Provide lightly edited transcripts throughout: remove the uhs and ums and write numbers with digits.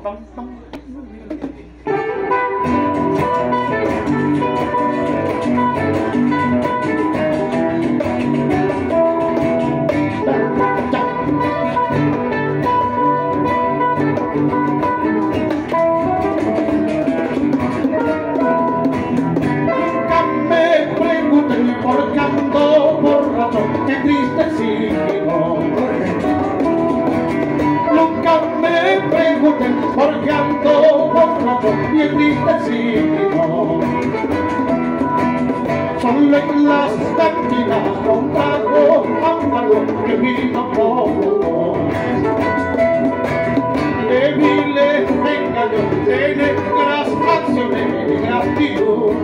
Porque ando borracho, entristecido. Nunca me pregunten por qué ando borracho y entristecido. Solo en las cantinas con trago amargo que vino poco. Débiles engaños de negras acciones de gratitud.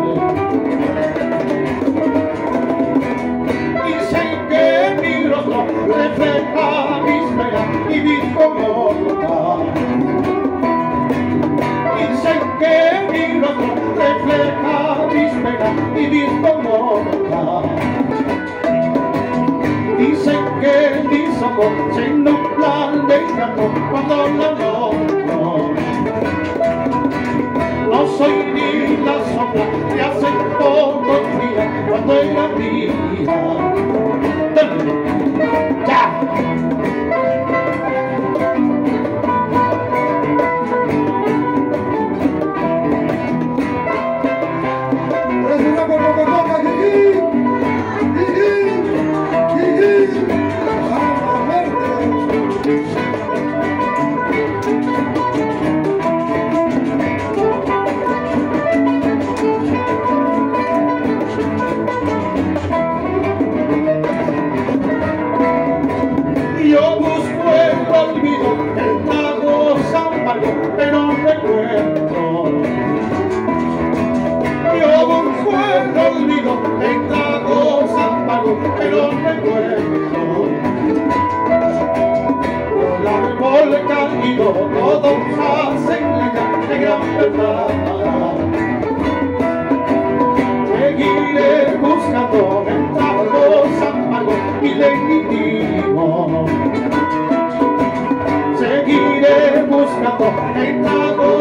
Dicen que mi rostro refleja mis penas y mis comodidades. Dicen que mi rostro refleja mis penas y mis comodidades. Dicen que mis ojos se nublan de encanto cuando la noto. No soy ni la sombra que hace pocos días cuando era mía. ¡Ya! Yo busco el olvido en tragos amargos, pero no encuentro. Yo busco el olvido en tragos amargos, pero no encuentro. El árbol caído, todos hacen leña de gran verdad. Seguiré buscando en tragos amargos y legítimos. Seguiré buscando en tragos